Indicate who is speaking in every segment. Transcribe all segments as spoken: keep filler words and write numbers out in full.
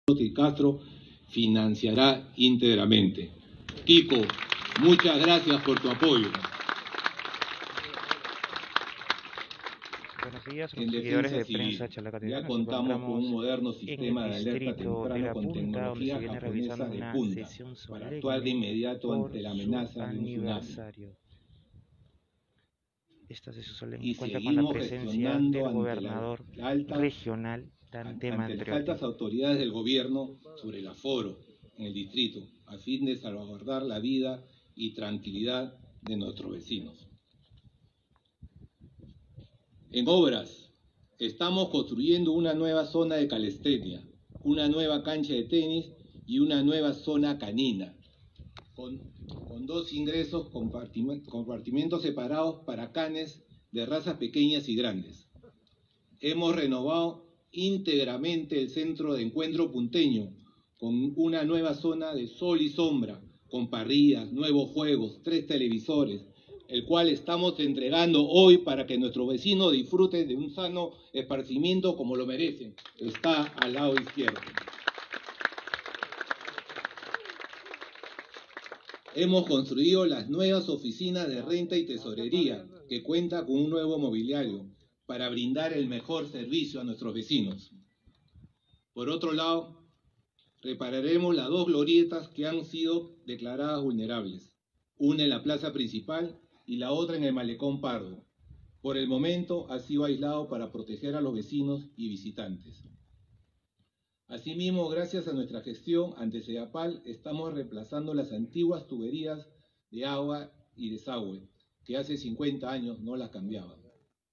Speaker 1: que Castro financiará íntegramente. Kiko, muchas gracias por tu apoyo.
Speaker 2: Buenos días,
Speaker 1: En
Speaker 2: seguidores
Speaker 1: defensa
Speaker 2: de
Speaker 1: civil,
Speaker 2: Prensa Chalacateca.
Speaker 1: ya contamos con un moderno
Speaker 2: En
Speaker 1: sistema
Speaker 2: el
Speaker 1: de alerta
Speaker 2: distrito de
Speaker 1: temprano
Speaker 2: La
Speaker 1: con
Speaker 2: Punta, donde se
Speaker 1: tecnología
Speaker 2: viene
Speaker 1: japonesa
Speaker 2: realizando
Speaker 1: de
Speaker 2: una
Speaker 1: punta
Speaker 2: sesión
Speaker 1: para actuar de
Speaker 2: solemne
Speaker 1: inmediato
Speaker 2: por
Speaker 1: ante la
Speaker 2: su
Speaker 1: amenaza de un tsunami.
Speaker 2: aniversario. Esta sesión solemne
Speaker 1: Y
Speaker 2: cuenta con la
Speaker 1: seguimos
Speaker 2: presencia
Speaker 1: gestionando
Speaker 2: del
Speaker 1: ante,
Speaker 2: gobernador
Speaker 1: la alta,
Speaker 2: regional Dante
Speaker 1: ante las
Speaker 2: Mantriotti.
Speaker 1: altas autoridades del gobierno sobre el aforo en el distrito, a fin de salvaguardar la vida y tranquilidad de nuestros vecinos. En obras, estamos construyendo una nueva zona de calistenia, una nueva cancha de tenis y una nueva zona canina, con, con dos ingresos, compartimientos, compartimientos separados para canes de razas pequeñas y grandes. Hemos renovado íntegramente el centro de encuentro punteño, con una nueva zona de sol y sombra, con parrillas, nuevos juegos, tres televisores, el cual estamos entregando hoy para que nuestros vecinos disfruten de un sano esparcimiento como lo merecen. Está al lado izquierdo. Hemos construido las nuevas oficinas de renta y tesorería, que cuenta con un nuevo mobiliario, para brindar el mejor servicio a nuestros vecinos. Por otro lado, repararemos las dos glorietas que han sido declaradas vulnerables, una en la plaza principal y la otra en el Malecón Pardo. Por el momento ha sido aislado para proteger a los vecinos y visitantes. Asimismo, gracias a nuestra gestión ante Sedapal, estamos reemplazando las antiguas tuberías de agua y desagüe, que hace cincuenta años no las cambiaban.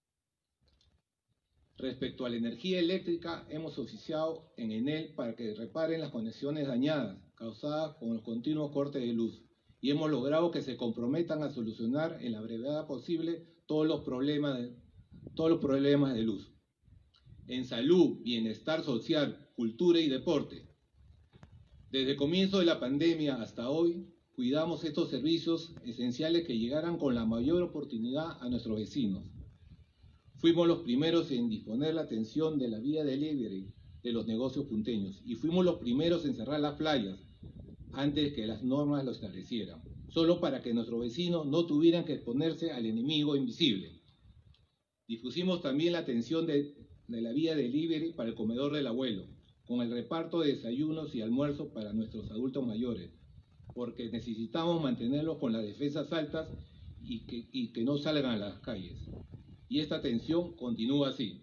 Speaker 1: Respecto a la energía eléctrica, hemos oficiado en Enel para que reparen las conexiones dañadas causadas con los continuos cortes de luz, y hemos logrado que se comprometan a solucionar en la brevedad posible todos los problemas de, todos los problemas de luz. En salud, bienestar social, cultura y deporte, desde el comienzo de la pandemia hasta hoy, cuidamos estos servicios esenciales que llegaran con la mayor oportunidad a nuestros vecinos. Fuimos los primeros en disponer la atención de la vía delivery de los negocios punteños y fuimos los primeros en cerrar las playas antes que las normas lo establecieran, solo para que nuestros vecinos no tuvieran que exponerse al enemigo invisible. Difusimos también la atención de, de la vía delivery para el comedor del abuelo, con el reparto de desayunos y almuerzos para nuestros adultos mayores, porque necesitamos mantenerlos con las defensas altas y que, y que no salgan a las calles. Y esta atención continúa así.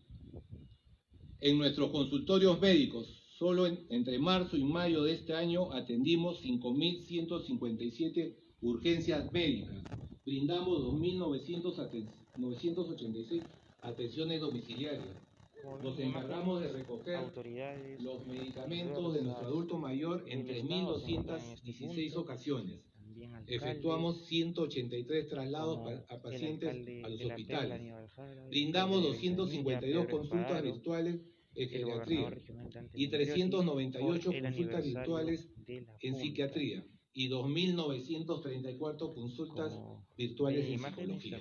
Speaker 1: En nuestros consultorios médicos, solo en, entre marzo y mayo de este año atendimos cinco mil ciento cincuenta y siete urgencias médicas, brindamos dos mil novecientos ochenta y seis atenciones domiciliarias. Nos encargamos de recoger los medicamentos de nuestro adulto mayor en tres mil doscientas dieciséis ocasiones. Efectuamos ciento ochenta y tres traslados a pacientes a los hospitales. Brindamos doscientas cincuenta y dos consultas virtuales en geriatría y trescientas noventa y ocho consultas virtuales en psiquiatría y dos mil novecientas treinta y cuatro consultas virtuales en psicología.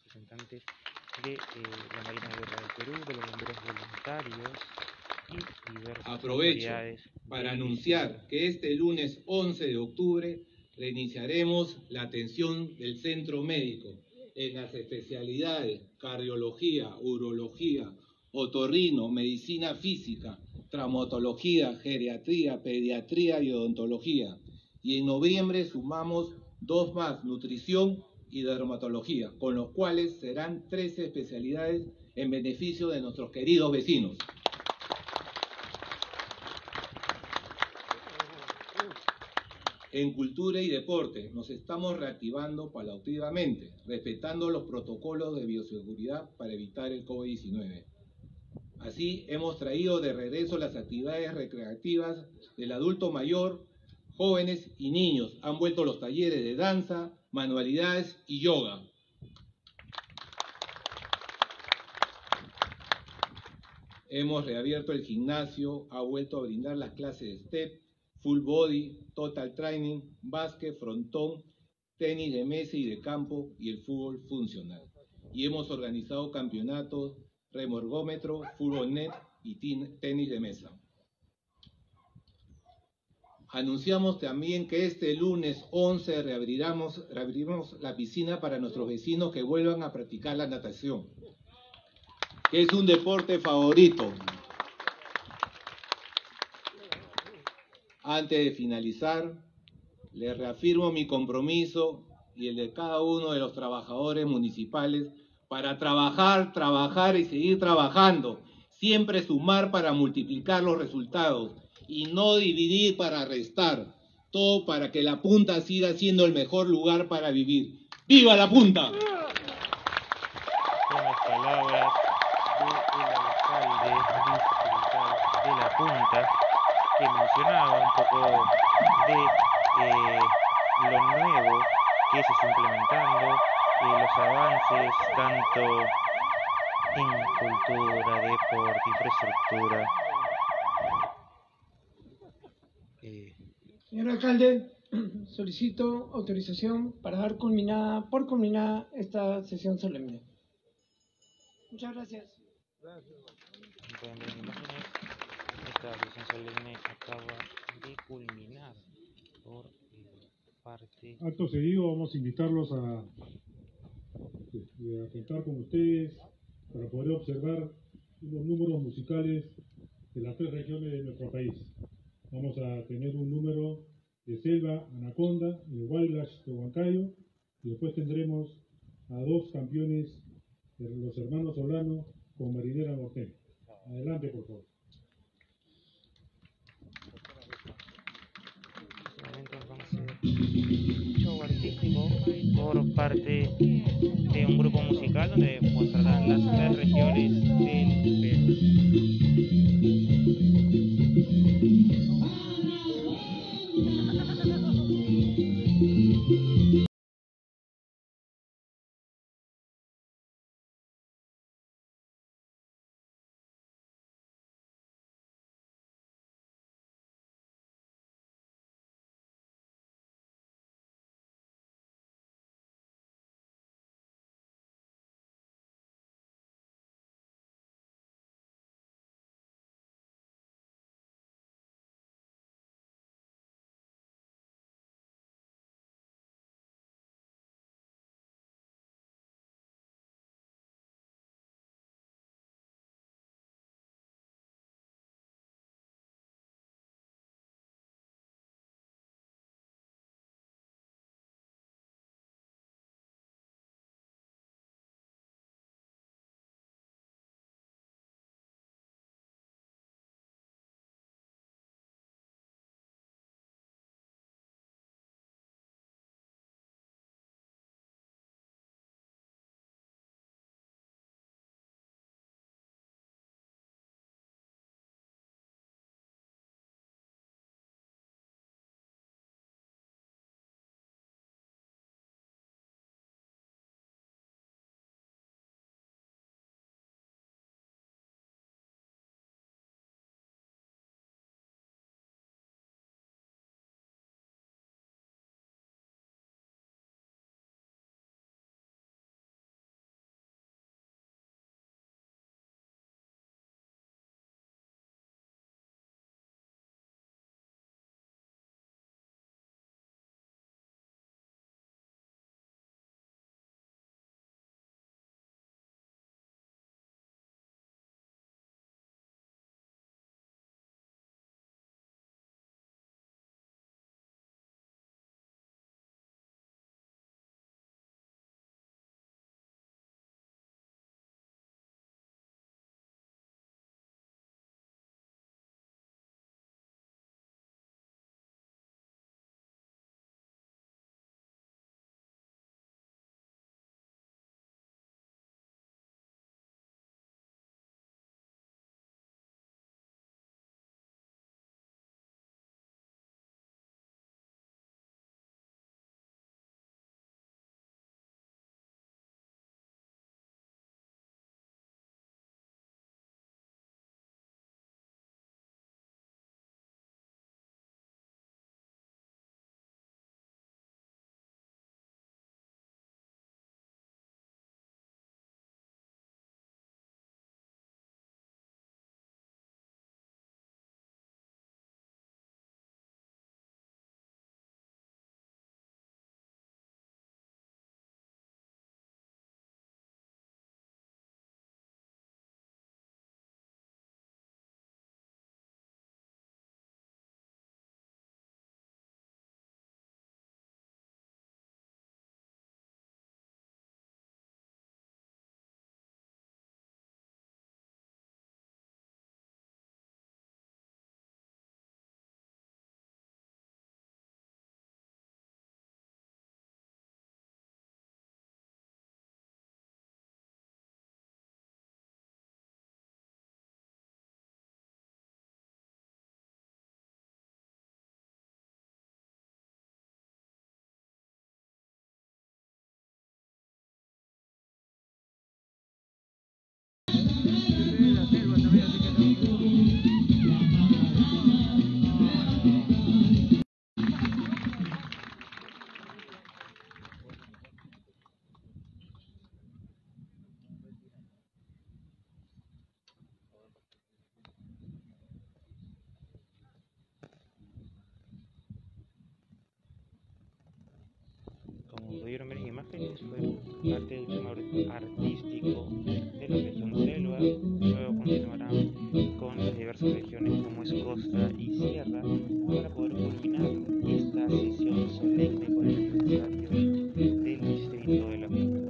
Speaker 2: De eh, la Marina de Guerra del Perú, de los bomberos voluntarios y diversas
Speaker 1: Aprovecho para anunciar que este lunes once de octubre reiniciaremos la atención del centro médico en las especialidades cardiología, urología, otorrino, medicina física, traumatología, geriatría, pediatría y odontología. Y en noviembre sumamos dos más, nutrición y dermatología, con los cuales serán trece especialidades en beneficio de nuestros queridos vecinos. En cultura y deporte nos estamos reactivando paulatinamente, respetando los protocolos de bioseguridad para evitar el COVID diecinueve. Así hemos traído de regreso las actividades recreativas del adulto mayor, jóvenes y niños. Han vuelto los talleres de danza, manualidades y yoga. Hemos reabierto el gimnasio, ha vuelto a brindar las clases de step, full body, total training, básquet, frontón, tenis de mesa y de campo y el fútbol funcional. Y hemos organizado campeonatos, remorgómetro, fútbol net y tenis de mesa. Anunciamos también que este lunes once reabriremos, reabriremos la piscina para nuestros vecinos que vuelvan a practicar la natación, que es un deporte favorito. Antes de finalizar, les reafirmo mi compromiso y el de cada uno de los trabajadores municipales para trabajar, trabajar y seguir trabajando. Siempre sumar para multiplicar los resultados y no dividir para restar. Todo para que La Punta siga siendo el mejor lugar para vivir. ¡Viva La Punta!
Speaker 2: Con las palabras del alcalde distrital de La Punta, que mencionaba un poco de eh, lo nuevo que se está implementando, eh, los avances tanto en cultura, deporte, infraestructura. Eh,
Speaker 3: Señor alcalde, solicito autorización para dar culminada, por culminada esta sesión solemne. Muchas gracias.
Speaker 2: pueden ver en imágenes, esta sesión solemne acaba de culminar por eh, parte.
Speaker 4: Acto seguido vamos a invitarlos a, a sentar con ustedes para poder observar los números musicales de las tres regiones de nuestro país. Vamos a tener un número de Selva, Anaconda y de Wildlash de Huancayo, y después tendremos a dos campeones de los hermanos Solano con Marinera Norteña. Adelante, por favor.
Speaker 2: Show artístico por parte de un grupo musical donde mostrarán las tres regiones del Perú. Feliz fue parte del humor artístico de la región Selva. Luego continuarán con las diversas regiones como es Costa y Sierra para poder culminar esta sesión solemne con el aniversario del distrito de la Punta.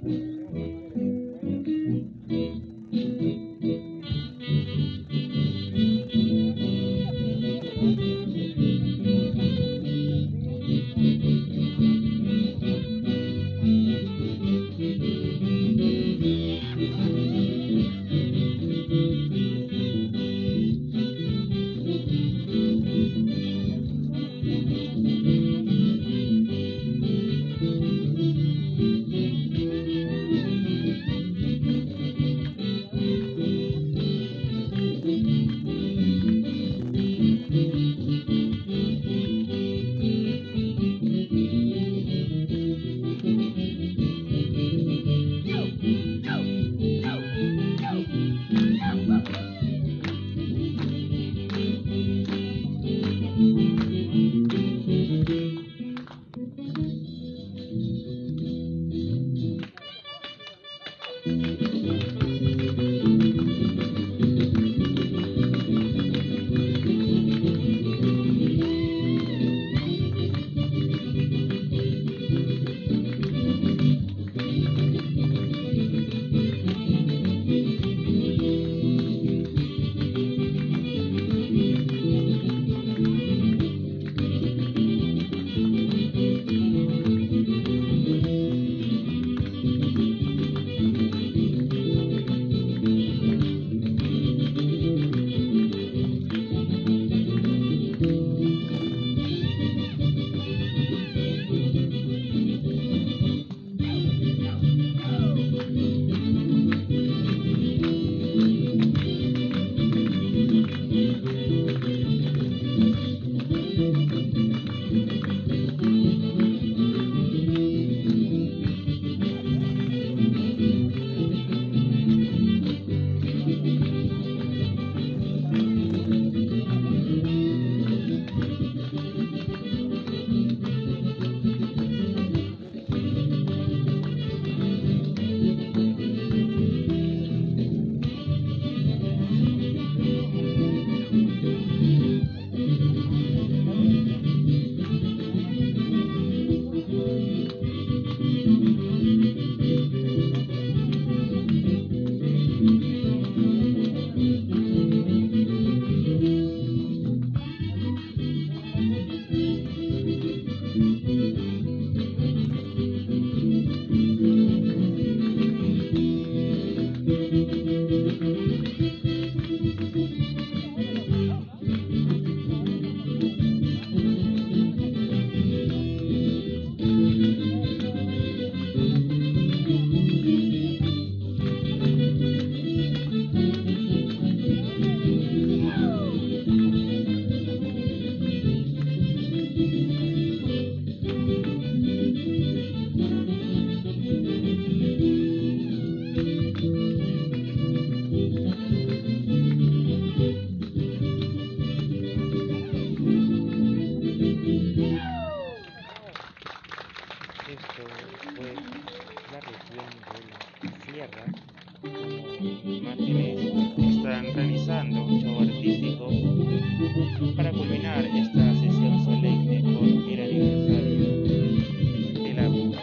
Speaker 2: Para culminar esta sesión solemne con el aniversario de la Punta.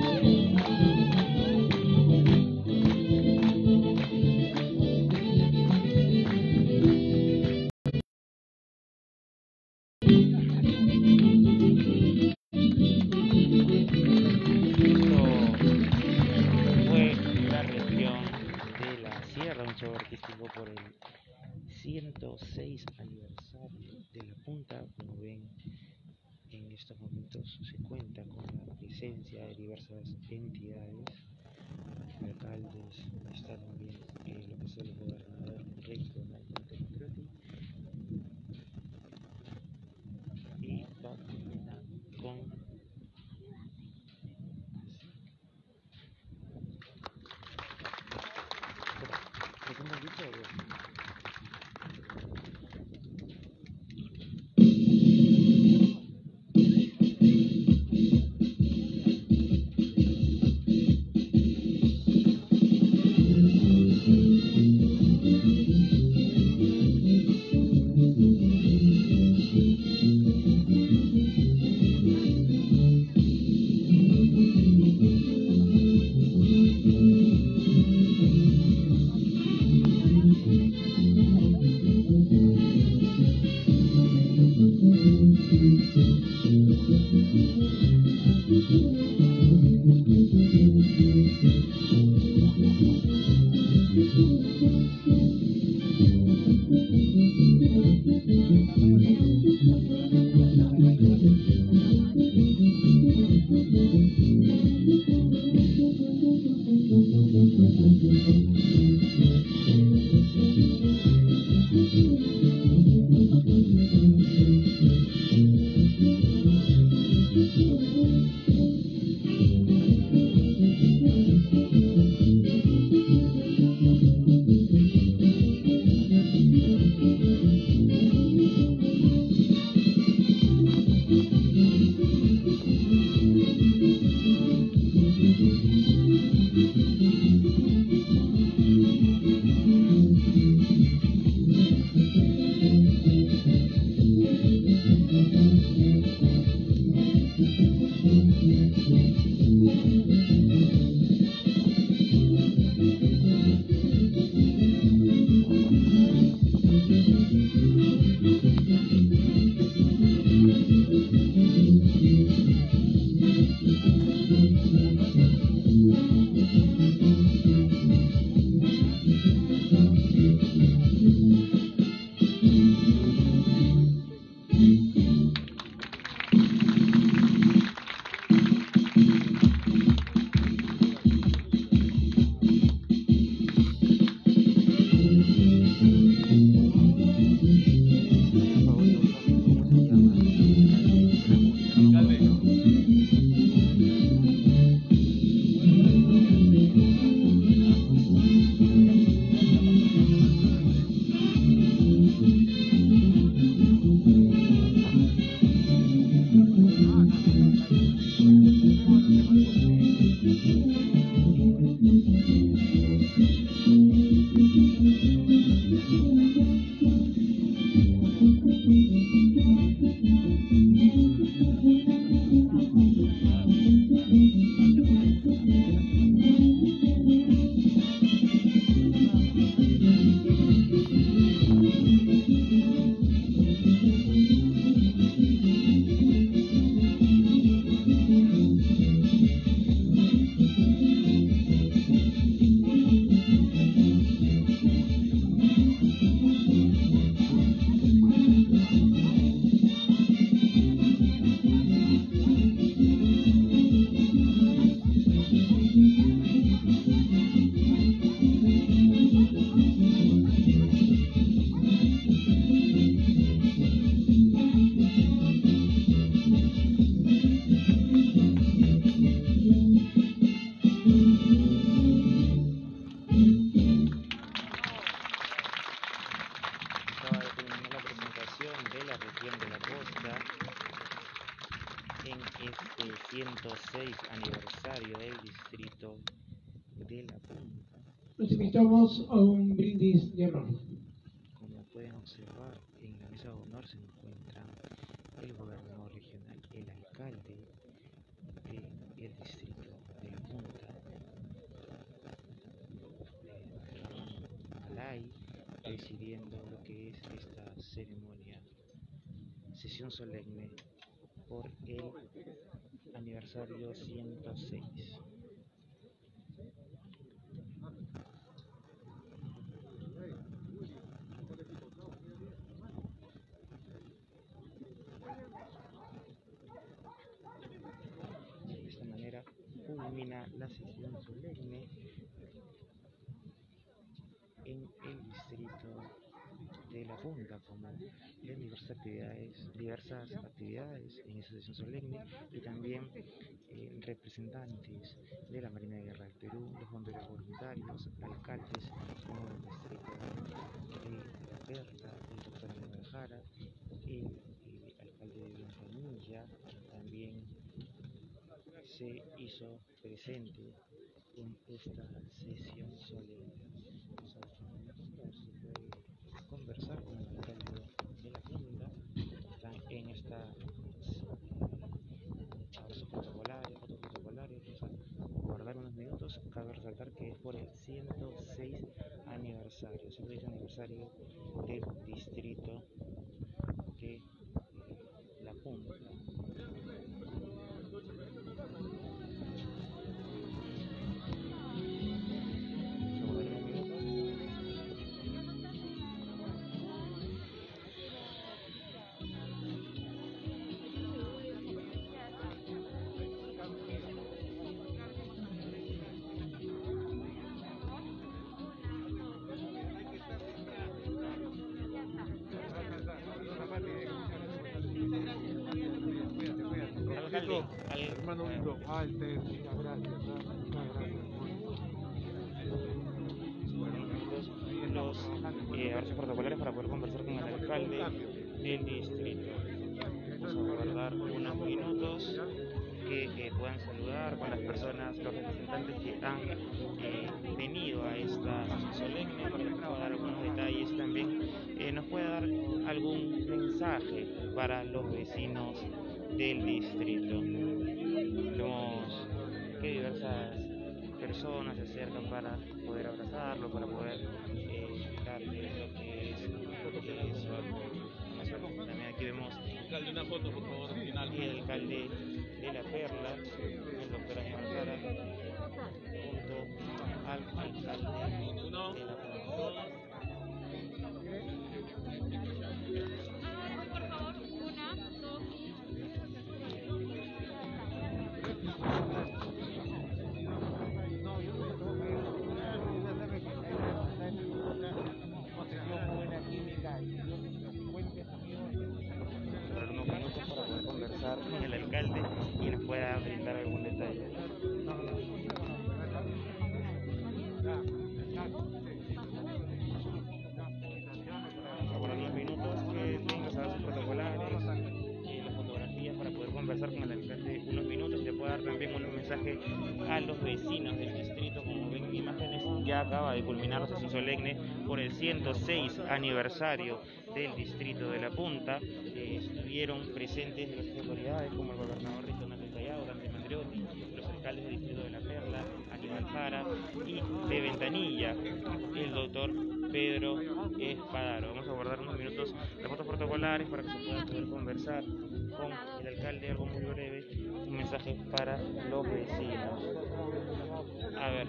Speaker 2: Show artístico por el ciento seis aniversario de la Punta. Como ven, en estos momentos se cuenta con la presencia de diversas entidades, alcaldes, está también eh, lo que es el gobernador regional Montemotrotti, y va a culminar con ciento seis aniversario del distrito de La Punta.
Speaker 3: Los invitamos a un brindis de honor.
Speaker 2: Como pueden observar, en la mesa de honor se encuentran el gobernador regional, el alcalde del distrito de La Punta, Ramón Alay, presidiendo lo que es esta ceremonia, sesión solemne por el aniversario ciento seis. De esta manera culmina la sesión solemne en el distrito de La Punta, como en diversas actividades, diversas actividades en esa sesión solemne, y también eh, representantes de la Marina de Guerra del Perú, los bomberos voluntarios, alcaldes como el distrito de La Perla, el doctor Aníbal Jara, el, el alcalde de Ventanilla, también se hizo presente en esta sesión solemne. Conversar con el alcalde de La Punta, están en esta pasos protocolares, fotos protocolares, vamos a guardar unos minutos. Cabe resaltar que es por el ciento seis aniversario, ciento seis aniversario del distrito de La Punta. alcalde, al-
Speaker 5: hermano Vito, Alter, muchas gracias, ¿ah? Muchas gracias.
Speaker 2: los eh, avances protocolares para poder conversar con el alcalde del distrito. Vamos a guardar unos minutos que eh, puedan saludar con las personas, los representantes que han eh, venido a esta sesión solemne, para que nos pueda dar algunos detalles también, eh, nos pueda dar algún mensaje para los vecinos del distrito. Vemos que diversas personas se acercan para poder abrazarlo, para poder eh, darle lo que es eh, su apoyo. También aquí vemos
Speaker 5: Alcalde, una foto, por favor, final.
Speaker 2: el alcalde de La Perla, el doctor Aníbal Jara, junto al alcalde de La Punta. Unos minutos para poder conversar con el alcalde y nos pueda brindar algún detalle. Ahora unos minutos que tienen los avances protocolares y las fotografías para poder conversar con el alcalde unos minutos y le pueda dar también un mensaje a los vecinos del distrito. Como ven en imágenes, ya acaba de culminar la sesión solemne por el ciento seis aniversario del distrito de La Punta. Eh, estuvieron presentes las autoridades como el gobernador regional del Callao, Dante Mandriotti, los alcaldes del distrito de La Perla, Aníbal Jara, y de Ventanilla, el doctor Pedro Espadaro. Vamos a guardar unos minutos las fotos protocolares para que se pueda poder conversar con el alcalde, algo muy breve, un mensaje para los vecinos. A ver,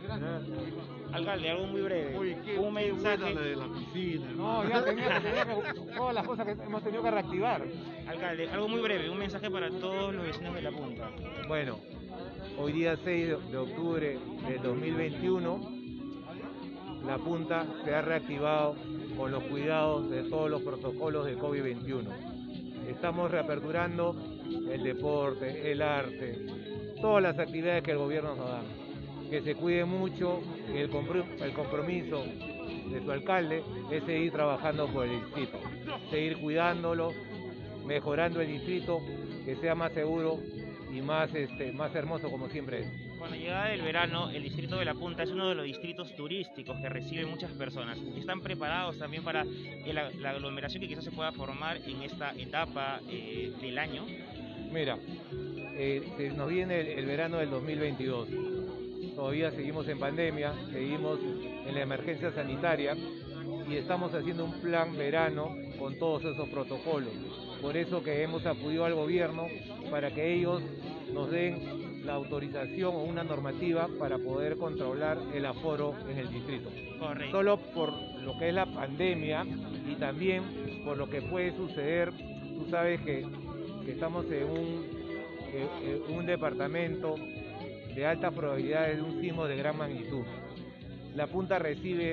Speaker 2: alcalde, algo muy breve,
Speaker 5: Oye, qué,
Speaker 2: un
Speaker 5: qué
Speaker 2: mensaje.
Speaker 5: buena la de la piscina.
Speaker 6: No, ya tenía, tenía que, todas las cosas que hemos tenido que reactivar.
Speaker 2: Alcalde, algo muy breve, un mensaje para todos los vecinos de La Punta.
Speaker 6: Bueno, hoy día seis de octubre del dos mil veintiuno, La Punta se ha reactivado con los cuidados de todos los protocolos de COVID veintiuno. Estamos reaperturando el deporte, el arte, todas las actividades que el gobierno nos da. Que se cuide mucho, que el compromiso de su alcalde es seguir trabajando por el distrito, seguir cuidándolo, mejorando el distrito, que sea más seguro y más, este, más hermoso como siempre es.
Speaker 2: Con la llegada del verano, el distrito de La Punta es uno de los distritos turísticos que recibe muchas personas. ¿Están preparados también para el, la aglomeración que quizás se pueda formar en esta etapa eh, del año?
Speaker 6: Mira, eh, se nos viene el, el verano del dos mil veintidós. Todavía seguimos en pandemia, seguimos en la emergencia sanitaria y estamos haciendo un plan verano con todos esos protocolos. Por eso que hemos acudido al gobierno para que ellos nos den la autorización o una normativa para poder controlar el aforo en el distrito.
Speaker 2: Correcto.
Speaker 6: Solo por lo que es la pandemia y también por lo que puede suceder. Tú sabes que, que estamos en un, eh, en un departamento de altas probabilidades de un sismo de gran magnitud. La Punta recibe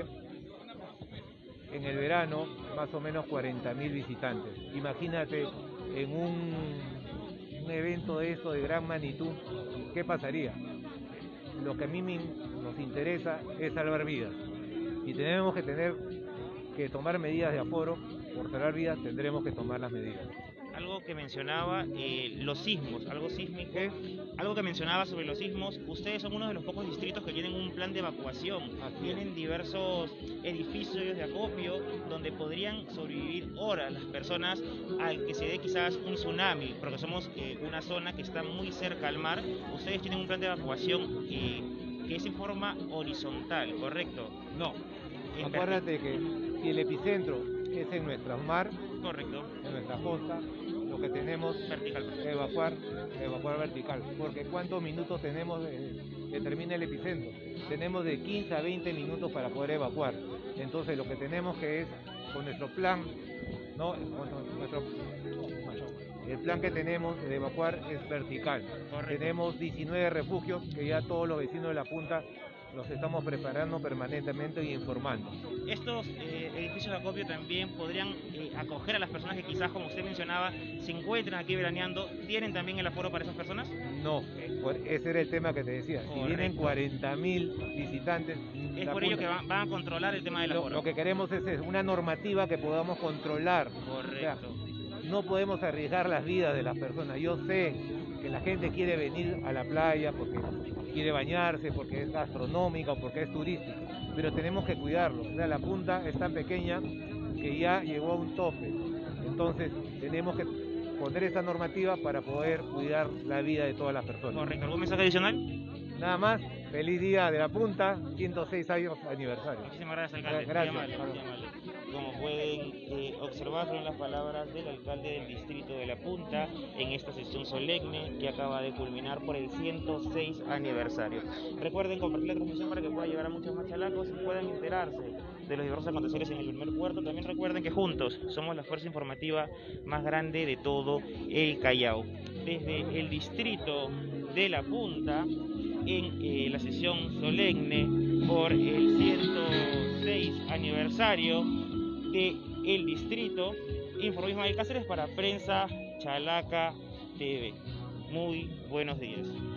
Speaker 6: en el verano más o menos cuarenta mil visitantes. Imagínate en un, un evento de eso de gran magnitud, ¿qué pasaría? Lo que a mí me, nos interesa es salvar vidas. Y tenemos que tener que tomar medidas de aforo. Por salvar vidas tendremos que tomar las medidas.
Speaker 2: Algo que mencionaba, eh, los sismos, algo sísmico, algo que mencionaba sobre los sismos. Ustedes son uno de los pocos distritos que tienen un plan de evacuación.
Speaker 6: Así
Speaker 2: tienen
Speaker 6: es.
Speaker 2: diversos edificios de acopio donde podrían sobrevivir horas las personas al que se dé quizás un tsunami, porque somos eh, una zona que está muy cerca al mar. Ustedes tienen un plan de evacuación eh, que es en forma horizontal, ¿correcto?
Speaker 6: No,
Speaker 2: En
Speaker 6: acuérdate que si el epicentro es en nuestra mar,
Speaker 2: Correcto,
Speaker 6: en nuestra costa, lo que tenemos
Speaker 2: vertical.
Speaker 6: es evacuar, evacuar vertical, porque ¿cuántos minutos tenemos de, que termine el epicentro? Tenemos de quince a veinte minutos para poder evacuar. Entonces lo que tenemos que es, con nuestro plan, ¿no? Con nuestro, el plan que tenemos de evacuar es vertical.
Speaker 2: Correcto.
Speaker 6: Tenemos diecinueve refugios que ya todos los vecinos de La Punta los estamos preparando permanentemente y informando.
Speaker 7: Estos eh, edificios de acopio también podrían eh, acoger a las personas que quizás, como usted mencionaba, se encuentran aquí veraneando. ¿Tienen también el aforo para esas personas?
Speaker 6: No, por- ese era el tema que te decía. Si
Speaker 7: Correcto.
Speaker 6: vienen cuarenta mil visitantes...
Speaker 7: Es
Speaker 6: la
Speaker 7: por ello
Speaker 6: punta-
Speaker 7: que van, van a controlar el tema del
Speaker 6: lo,
Speaker 7: aforo.
Speaker 6: lo que queremos es, es una normativa que podamos controlar.
Speaker 7: Correcto.
Speaker 6: O sea, no podemos arriesgar las vidas de las personas. Yo sé que la gente quiere venir a la playa porque quiere bañarse, porque es gastronómica o porque es turística, pero tenemos que cuidarlo. O sea, la punta es tan pequeña que ya llegó a un tope. Entonces tenemos que poner esa normativa para poder cuidar la vida de todas las personas.
Speaker 7: Correcto. ¿Algún mensaje adicional?
Speaker 6: Nada más, feliz día de la punta, ciento seis años aniversario.
Speaker 7: Muchísimas gracias, alcalde.
Speaker 6: Gracias.
Speaker 7: Muy amable, muy amable. Como pueden eh, observar, son las palabras del alcalde del distrito de La Punta en esta sesión solemne que acaba de culminar por el ciento seis aniversario. Recuerden compartir la transmisión para que pueda llegar a muchos más chalacos y puedan enterarse de los diversos aconteceres en el primer puerto. También recuerden que juntos somos la fuerza informativa más grande de todo el Callao. Desde el distrito de La Punta, en eh, la sesión solemne por el ciento seis aniversario de el distrito, informó Ismael Cáceres para Prensa Chalaca T V. Muy buenos días.